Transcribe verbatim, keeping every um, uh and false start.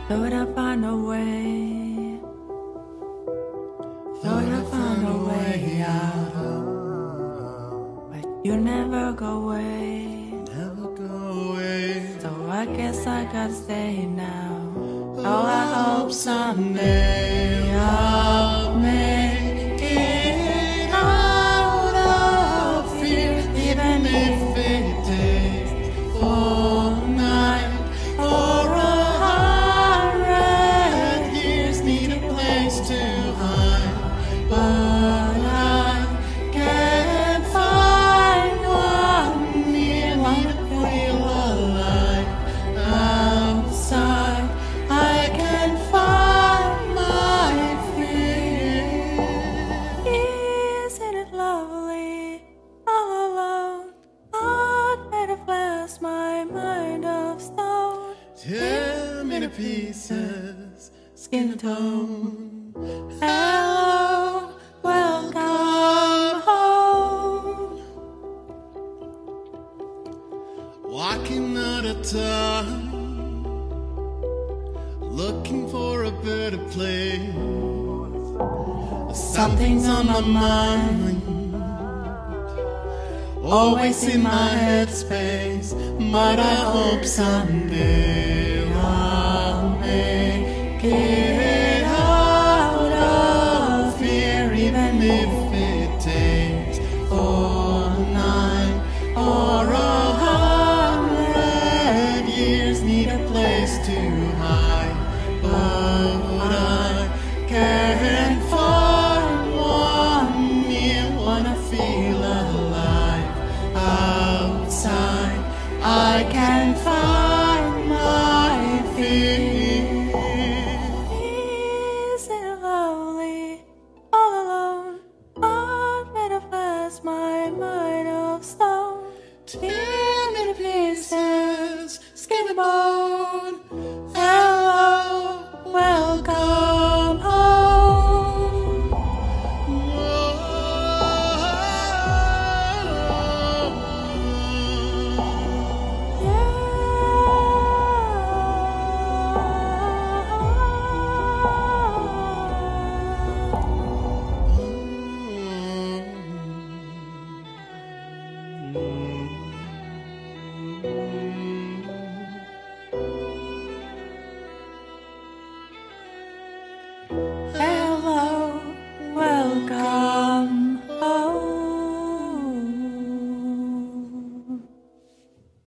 Thought I'd find a way, thought I'd find a way out, but you never go away, never go away. So I guess I gotta stay now. Oh, I hope someday I'll make it out of here, even if it takes all night or a hundred years. Need a place to hide, but I can't find one near me to feel alive. Outside I can find my fear. Isn't it lovely, all alone, heart made of glass, my mind of stone. Tear me to pieces, skin to tone. Hello, welcome home. Walking out of time, looking for a better place. Something's on my mind, always in my headspace. But I hope someday I'll make it out of here, even if it takes all night or a hundred years. Need a place to hide, but I can't find one near. Wanna feel alive. Outside I can find my fear. Isn't it lovely, all alone, heart made of glass, my mind